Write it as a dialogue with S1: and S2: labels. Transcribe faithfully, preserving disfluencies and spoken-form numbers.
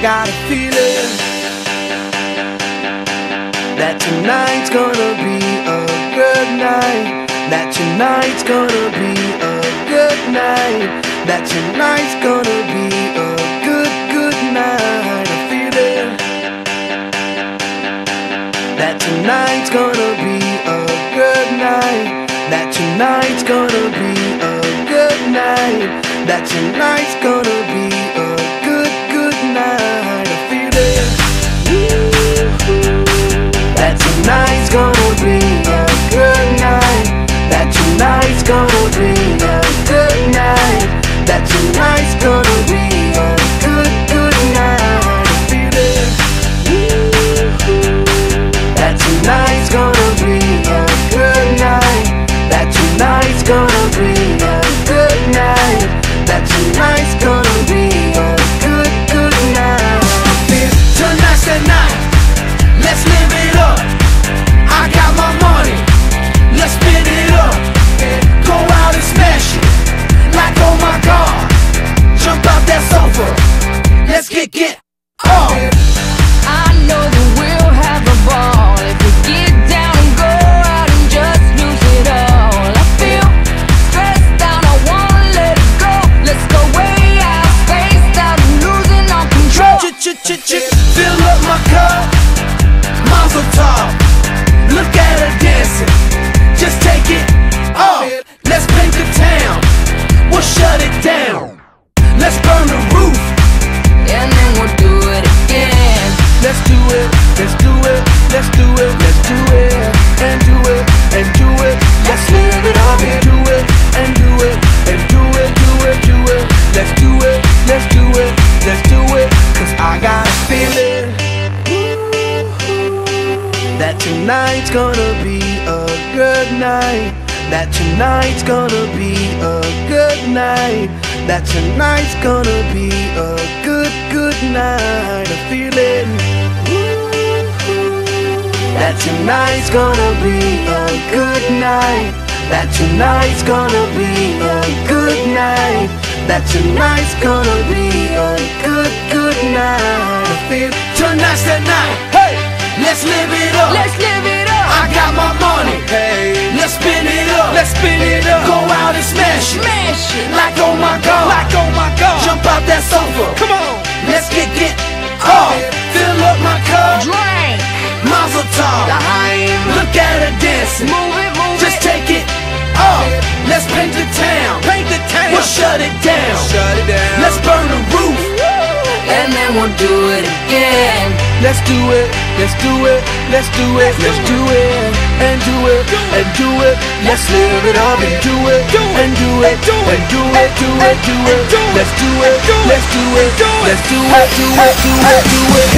S1: got a feeling that tonight's gonna be a good night. That tonight's gonna be a good night. That tonight's gonna be a good, good night. A feeling that tonight's gonna be a good night. That tonight's gonna be a good night. That tonight's gonna be a good, good night. A feeling that tonight's gonna be a good night. That tonight's gonna be a good night. That tonight's gonna be a good, good night. A feeling that tonight's gonna be a good night. That tonight's gonna be a good night. That tonight's gonna be a good, good night. Tonight's the night, let's live it up. I got my money, let's spin it up. Go out and smash it, like oh my God. Jump out that sofa, let's get get off.
S2: I know that we'll have a ball if we get down and go out and just lose it all. I feel stressed out, I wanna let it go. Let's go way out, spaced out and losing all control.
S1: Ch-ch-ch-ch, fill up my cup, Mazel tov. Look at her dancing, just take it off. Let's paint the town, we'll shut it down. Let's burn the roof,
S2: and then we'll do it again.
S1: let's do it, let's do it, let's do it, let's do it, and do it, and do it. Let's live it up and do it, and do it, and do it, do it, do it. Let's do it, let's do it, let's do it. Cause I got a feeling that tonight's gonna be a good night. That tonight's gonna be a good night. That tonight's gonna be a good, good night. A feeling that tonight's gonna be a good night. That tonight's gonna be a good night. That tonight's gonna be a good, good night. I feel tonight's the night. Hey, let's live it up.
S2: Let's live it up.
S1: I got my money. Hey, let's spin it up. Let's spin it up. Go out and smash it.
S2: Smash it.
S1: Like oh my God.
S3: Like oh my God.
S1: Jump out that sofa.
S3: Come on.
S1: Let's get get off. Fill up my cup.
S2: Drink.
S1: Mazel tov.
S2: L'chaim.
S1: Look at her dancing.
S2: Move it, move
S1: Just
S2: it.
S1: take it off. Let's paint the town.
S3: Paint the town.
S1: We'll shut it down.
S3: Shut it down.
S1: Let's burn the roof.
S2: and then we'll do it again.
S1: Let's do it, let's do it, let's do it, let's do it, and do it, and do it. Let's live it up and do it, and do it, and do it, do it, do it. Let's do it, let's do it, let's do it, do it, do it, do it.